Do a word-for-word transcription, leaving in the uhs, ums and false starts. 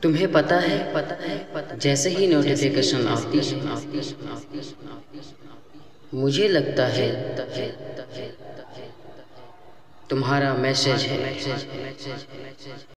तुम्हें पता है पता है पता जैसे ही नोटिफिकेशन आती है मुझे लगता है तुम्हारा मैसेज है।